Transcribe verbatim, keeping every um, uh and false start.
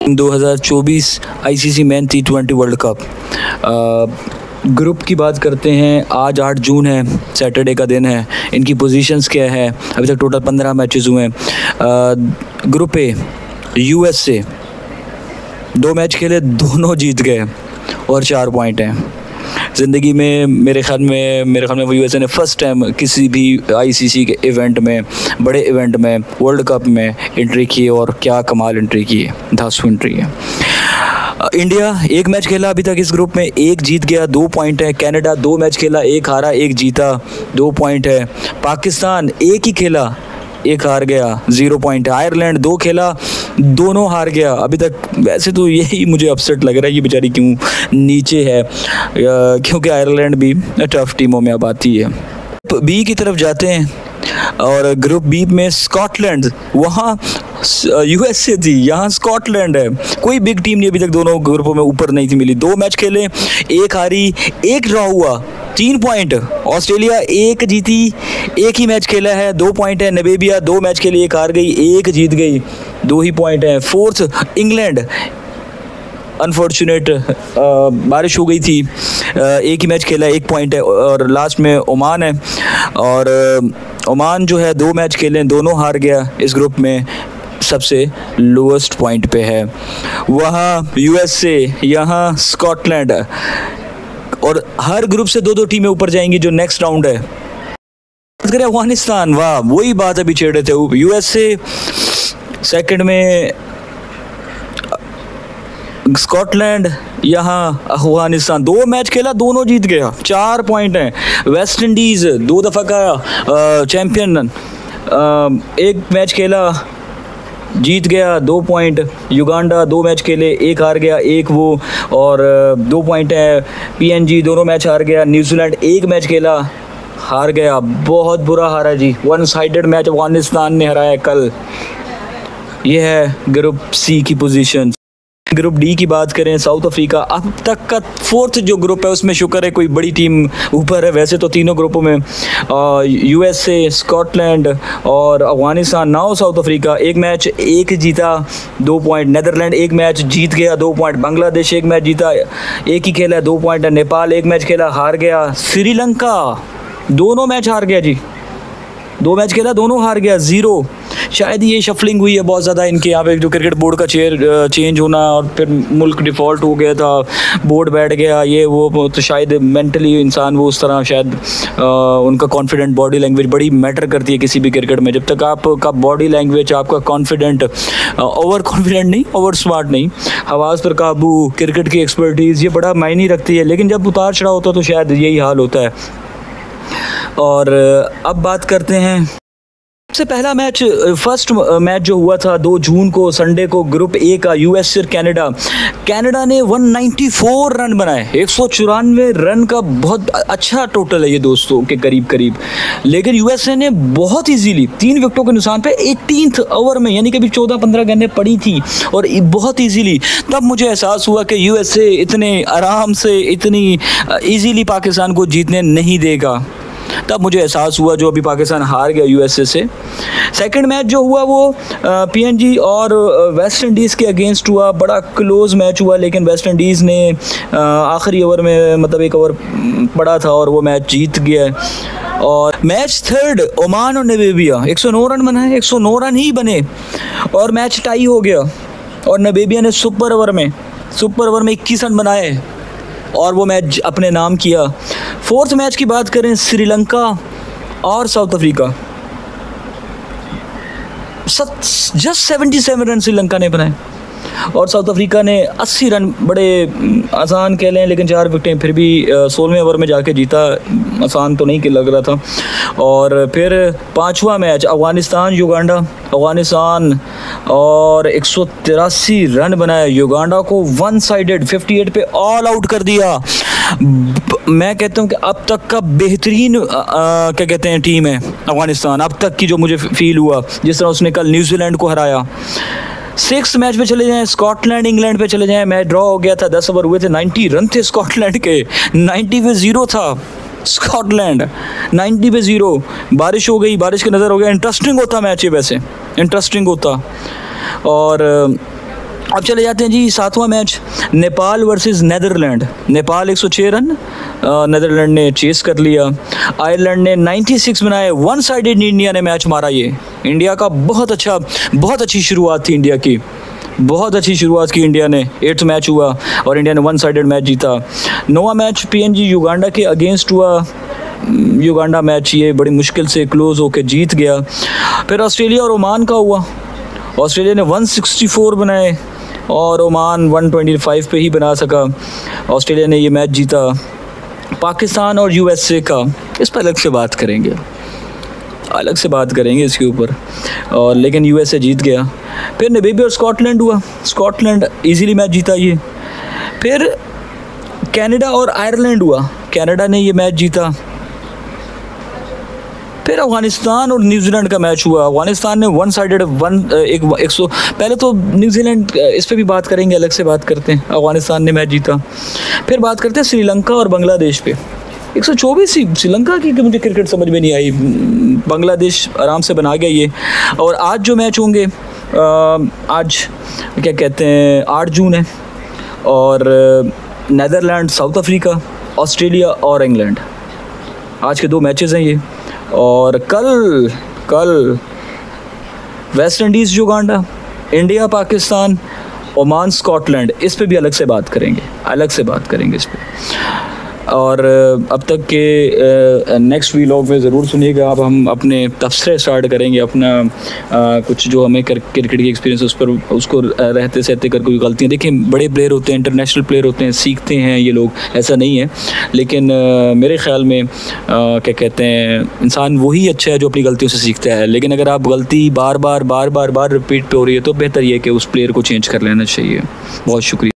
दो हज़ार चौबीस ICC men T twenty world cup group की बात करते हैं। आज आठ जून है, सैटरडे का दिन है। इनकी पोजीशंस क्या है? अभी तक टोटल पंद्रह मैचेस हुए हैं। ग्रुप ए यूएसए दो मैच खेले, दोनों जीत गए और चार पॉइंट हैं। ज़िंदगी में मेरे ख्याल में मेरे ख्याल में वो यूएसए ने फर्स्ट टाइम किसी भी आईसीसी के इवेंट में, बड़े इवेंट में, वर्ल्ड कप में एंट्री की है और क्या कमाल एंट्री की है, धांसू एंट्री है। इंडिया एक मैच खेला अभी तक इस ग्रुप में, एक जीत गया, दो पॉइंट है। कनाडा दो मैच खेला, एक हारा एक जीता, दो पॉइंट है। पाकिस्तान एक ही खेला, एक हार गया, ज़ीरो पॉइंट है। आयरलैंड दो खेला, दोनों हार गया अभी तक। वैसे तो यही मुझे अपसेट लग रहा है कि बेचारी क्यों नीचे है, क्योंकि आयरलैंड भी टफ टीमों में अब आती है। बी की तरफ जाते हैं और ग्रुप बी में स्कॉटलैंड, वहाँ यूएसए थी, यहाँ स्कॉटलैंड है। कोई बिग टीम नहीं अभी तक दोनों ग्रुपों में ऊपर नहीं थी मिली। दो मैच खेले, एक हारी एक ड्रॉ हुआ, तीन पॉइंट। ऑस्ट्रेलिया एक जीती, एक ही मैच खेला है, दो पॉइंट है। नमीबिया दो मैच खेले, एक हार गई एक जीत गई, दो ही पॉइंट है। फोर्थ इंग्लैंड, अनफॉर्चुनेट बारिश हो गई थी, एक ही मैच खेला, एक पॉइंट है। और लास्ट में ओमान है, और ओमान जो है दो मैच खेले, दोनों हार गया। इस ग्रुप में सबसे लोएस्ट पॉइंट पे है। वहाँ यूएसए, यहाँ स्कॉटलैंड, और हर ग्रुप से दो दो टीमें ऊपर जाएंगी जो नेक्स्ट राउंड है। बात करें अफगानिस्तान, वाह वही बात अभी छेड़ रहे थे। यूएसए सेकंड में, स्कॉटलैंड, यहाँ अफगानिस्तान। दो मैच खेला, दोनों जीत गया, चार पॉइंट हैं। वेस्ट इंडीज़ दो दफ़ा का चैम्पियन, एक मैच खेला जीत गया, दो पॉइंट। युगांडा दो मैच खेले, एक हार गया, एक वो, और दो पॉइंट है। पीएनजी दोनों मैच हार गया। न्यूजीलैंड एक मैच खेला, हार गया, बहुत बुरा हारा जी, वन साइडेड मैच अफगानिस्तान ने हराया कल। ये है ग्रुप सी की पोजीशन। ग्रुप डी की बात करें, साउथ अफ्रीका अब तक का फोर्थ जो ग्रुप है उसमें शुक्र है कोई बड़ी टीम ऊपर है। वैसे तो तीनों ग्रुपों में यूएसए, स्कॉटलैंड और अफगानिस्तान। नाउ साउथ अफ्रीका एक मैच एक जीता, दो पॉइंट। नेदरलैंड एक मैच जीत गया, दो पॉइंट। बांग्लादेश एक मैच जीता, एक ही खेला, दो पॉइंट। नेपाल एक मैच खेला, हार गया। श्रीलंका दोनों मैच हार गया जी, दो मैच खेला, दोनों हार गया, ज़ीरो। शायद ये शफलिंग हुई है बहुत ज़्यादा इनके यहाँ पे, जो क्रिकेट बोर्ड का चेयर चेंज होना, और फिर मुल्क डिफ़ॉल्ट हो गया था, बोर्ड बैठ गया, ये वो। तो शायद मेंटली इंसान वो उस तरह शायद आ, उनका कॉन्फिडेंट, बॉडी लैंग्वेज बड़ी मैटर करती है किसी भी क्रिकेट में। जब तक आपका बॉडी लैंग्वेज, आपका कॉन्फिडेंट, ओवर कॉन्फिडेंट नहीं, ओवर स्मार्ट नहीं, हवास पर काबू, क्रिकेट की एक्सपर्टीज़, ये बड़ा मायने रखती है। लेकिन जब उतार चढ़ाव होता है तो शायद यही हाल होता है। और अब बात करते हैं सबसे पहला मैच, फर्स्ट मैच जो हुआ था दो जून को, संडे को, ग्रुप ए का, यूएस और कनाडा। कनाडा ने एक सौ चौरानवे रन बनाए, एक सौ चौरानवे रन का बहुत अच्छा टोटल है ये दोस्तों के करीब करीब। लेकिन यूएसए ने बहुत इजीली तीन विकेटों के नुकसान पे एटीन्थ ओवर में, यानी कि अभी चौदह पंद्रह गेंदें पड़ी थी, और बहुत इजीली, तब मुझे एहसास हुआ कि यूएसए इतने आराम से, इतनी इजीली पाकिस्तान को जीतने नहीं देगा। तब मुझे एहसास हुआ, जो अभी पाकिस्तान हार गया यूएसए से। सेकंड मैच जो हुआ वो पीएनजी और वेस्ट इंडीज़ के अगेंस्ट हुआ, बड़ा क्लोज मैच हुआ, लेकिन वेस्ट इंडीज़ ने आखिरी ओवर में, मतलब एक ओवर पड़ा था और वो मैच जीत गया। और मैच थर्ड, ओमान और नमीबिया, एक सौ नौ रन बनाए, एक सौ नौ रन ही बने और मैच टाई हो गया। और नमीबिया ने सुपर ओवर में सुपर ओवर में इक्कीस रन बनाए और वो मैच अपने नाम किया। फोर्थ मैच की बात करें, श्रीलंका और साउथ अफ्रीका, जस्ट सतहत्तर रन श्रीलंका ने बनाए और साउथ अफ्रीका ने अस्सी रन, बड़े आसान कह लें, लेकिन चार विकेटें, फिर भी सोलहवें ओवर में जाके जीता, आसान तो नहीं लग रहा था। और फिर पांचवा मैच, अफगानिस्तान युगांडा, अफगानिस्तान और एक सौ तिरासी रन बनाए, युगांडा को वन साइडेड अट्ठावन पे ऑल आउट कर दिया। मैं कहता हूँ कि अब तक का बेहतरीन आ, आ, क्या कहते हैं टीम है अफगानिस्तान, अब तक की जो मुझे फील हुआ, जिस तरह उसने कल न्यूजीलैंड को हराया। सिक्स मैच पे चले जाएं, स्कॉटलैंड इंग्लैंड पे चले जाएं, मैच ड्रॉ हो गया था, दस ओवर हुए थे, नब्बे रन थे स्कॉटलैंड के, नब्बे पे ज़ीरो था स्कॉटलैंड, नब्बे पे ज़ीरो। बारिश हो गई, बारिश के नज़र हो गया। इंटरेस्टिंग होता मैच ये, वैसे इंटरेस्टिंग होता। और अब चले जाते हैं जी सातवां match, Nepal versus Netherland. Nepal एक सौ छह रन नेदरलैंड ने चेस कर लिया। आयरलैंड ने छियानवे बनाए। वन साइडेड इंडिया ने मैच मारा। ये इंडिया का बहुत अच्छा बहुत अच्छी शुरुआत थी इंडिया की, बहुत अच्छी शुरुआत की इंडिया ने। एट्थ मैच हुआ और इंडिया ने वन साइडेड मैच जीता। नौवां मैच पीएनजी युगांडा के अगेंस्ट हुआ। युगांडा मैच ये बड़ी मुश्किल से क्लोज होकर जीत गया। फिर ऑस्ट्रेलिया और ओमान का हुआ। ऑस्ट्रेलिया ने एक सौ चौंसठ बनाए और ओमान एक सौ पच्चीस पे ही बना सका। ऑस्ट्रेलिया ने ये मैच जीता। पाकिस्तान और यूएसए का, इस पर अलग से बात करेंगे, अलग से बात करेंगे इसके ऊपर, और लेकिन यूएसए जीत गया। फिर नामीबिया और स्कॉटलैंड हुआ। स्कॉटलैंड इजीली मैच जीता ये। फिर कनाडा और आयरलैंड हुआ। कनाडा ने ये मैच जीता। फिर अफगानिस्तान और न्यूजीलैंड का मैच हुआ। अफगानिस्तान ने वन साइडेड वन एक एक सौ पहले तो न्यूजीलैंड, इस पे भी बात करेंगे, अलग से बात करते हैं। अफगानिस्तान ने मैच जीता। फिर बात करते हैं श्रीलंका और बांग्लादेश पे। एक सौ चौबीस ही श्रीलंका की, मुझे क्रिकेट समझ में नहीं आई। बांग्लादेश आराम से बना गया ये। और आज जो मैच होंगे, आज क्या कहते हैं, आठ जून है, और नीदरलैंड, साउथ अफ्रीका, ऑस्ट्रेलिया और इंग्लैंड, आज के दो मैचेस हैं ये। और कल कल West Indies Uganda, India Pakistan, Oman Scotland, इस पे भी अलग से बात करेंगे, अलग से बात करेंगे इस पे। और अब तक के नेक्स्ट वीलॉग में ज़रूर सुनिएगा। अब हम अपने तबसरे स्टार्ट करेंगे, अपना आ, कुछ जो हमें क्रिकेट की एक्सपीरियंस उस पर उसको रहते सहते कर कोई गलतियाँ। देखिए बड़े प्लेयर होते हैं, इंटरनेशनल प्लेयर होते हैं, सीखते हैं ये लोग, ऐसा नहीं है। लेकिन आ, मेरे ख़्याल में आ, क्या कहते हैं, इंसान वही अच्छा है जो अपनी गलतियों से सीखता है। लेकिन अगर आप गलती बार बार बार बार बार रिपीट पे हो रही है तो बेहतर ये है कि उस प्लेयर को चेंज कर लेना चाहिए। बहुत शुक्रिया।